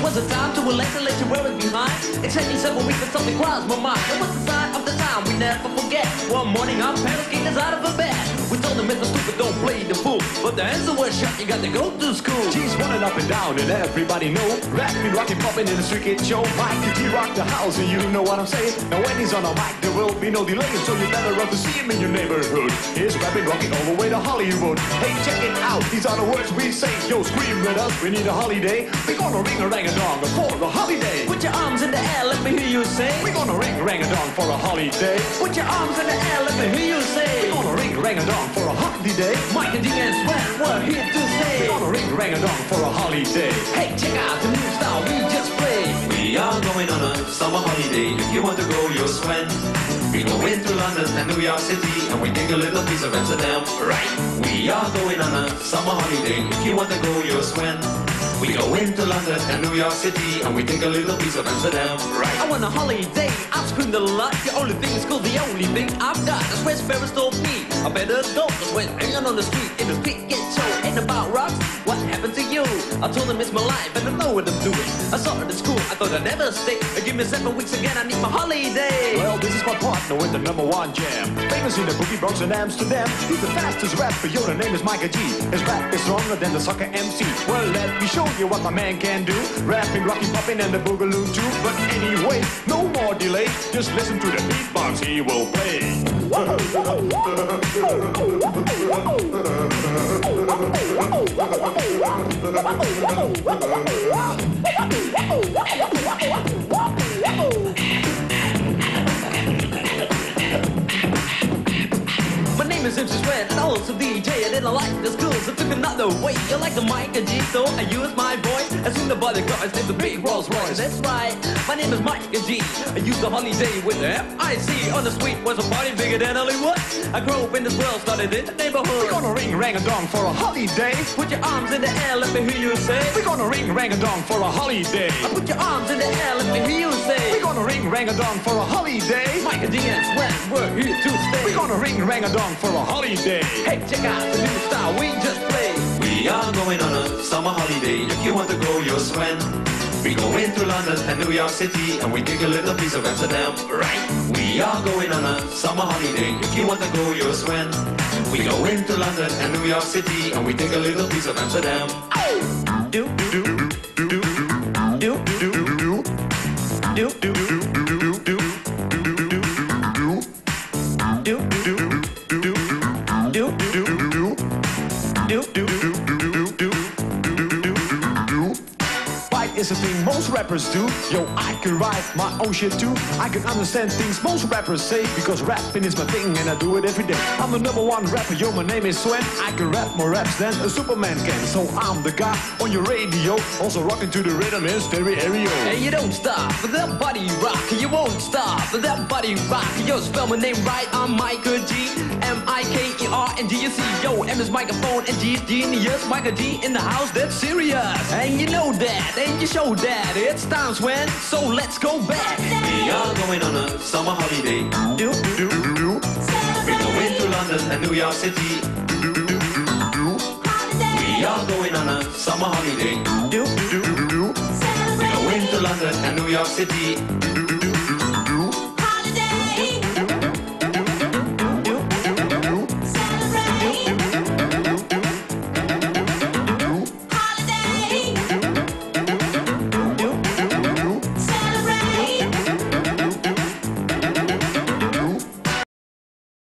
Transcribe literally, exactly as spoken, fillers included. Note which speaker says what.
Speaker 1: was a time to relax and let you wear it behind. It took me several weeks and something crossed my mind. It was the sign of the time we never forget. One morning our parents kicked us out of the bed. We told them Mister Stupid, don't play the fool. But the answer was shut, you got to go to school.
Speaker 2: G's running up and down and everybody know. Rapping, rocking, popping in the street kid show. Mike the G rock the house and you know what I'm saying. Now when he's on a mic there will be no delay. So you better run to see him in your neighborhood. He's rapping, rocking all the way to Hollywood. Hey, check it out, these are the words we say. Yo, scream with us, we need a holiday. We're gonna ring a rang a dong for a holiday.
Speaker 1: Put your arms in the air, let me hear you say.
Speaker 2: We're gonna ring a rang a dong for a holiday.
Speaker 1: Put your arms in the air, let me hear you say.
Speaker 2: We're gonna ring a rang a dong for a holiday.
Speaker 1: Mike and D and Sven, we're here to stay.
Speaker 2: We're gonna ring a rang a dong for a holiday.
Speaker 1: Hey, check out the new style we just played.
Speaker 3: We are going on a summer holiday. If you want to go, you'll swim. We go into London and New York City, and we take a little piece of Amsterdam, right? We are going on a summer holiday. If you want to go, you'll swim. We go into London and New York City, and we take a little piece of Amsterdam, right?
Speaker 1: I want a holiday, I've screamed a lot. The only thing is cool, the only thing I've got. That's where Ferris told me I better go. Cause when hanging on the street, in the street get show. Ain't about rocks, what happened to you? I told him it's my life and I know what I'm doing. I saw it at school, I thought I'd never stay. Give me seven weeks again, I need my holiday.
Speaker 2: Well, this is my partner with the number one jam. Famous in the boogie Bronx and Amsterdam. He's the fastest rapper, yo, the name is Micah G. His rap is stronger than the soccer M C. Well, let me show you what my man can do. Rapping, rocking, popping, and the boogaloo too. But anyway, no more delay. Just listen to the beatbox he will play.
Speaker 1: My name is Simpsons Red, and also D J. I didn't like the school, so took another way. You like the Mike and G, so I use my voice. As soon as the body cars, it's a big Rolls Royce. That's right, my name is Mike and G. I used the holiday with the F I C. On the street was a party bigger than Hollywood. I grew up in this world, started in the neighborhood.
Speaker 2: We're gonna ring rang a dong for a holiday.
Speaker 1: Put your arms in the air, let me hear you say.
Speaker 2: We're gonna ring rang a dong for a holiday.
Speaker 1: Put your arms in the air, let me hear you say.
Speaker 2: We're gonna ring rang a dong for a holiday.
Speaker 1: Mike and D and Sven, we're here to stay.
Speaker 2: We're gonna ring rang a dong for a holiday.
Speaker 1: Hey, check out the new style we just played.
Speaker 3: We are going on a summer holiday. If you want to go, you'll swim. We go into London and New York City, and we take a little piece of Amsterdam, right? We are going on a summer holiday. If you want to go, you'll swim. We go into London and New York City, and we take a little piece of Amsterdam.
Speaker 1: Do do do do do do do do do do do.
Speaker 2: Is a thing most rappers do. Yo, I can write my own shit too. I can understand things most rappers say, because rapping is my thing and I do it every day. I'm the number one rapper, yo, my name is Sven. I can rap more raps than a Superman can. So I'm the guy on your radio, also rocking to the rhythm in stereo.
Speaker 1: And you don't stop with that body rock. You won't stop with that body rock. Yo, spell my name right, I'm Micah G. M I K E R and G. You see, yo, M is microphone and G is genius. Micah G in the house, that's serious. And you know that, and you show that. It's time, Sven, so let's go back.
Speaker 3: We are going on a summer holiday.
Speaker 1: Do do do do.
Speaker 3: We go into London and New York City. We are going on a summer holiday.
Speaker 1: Do do do do.
Speaker 3: We go into London and New York City.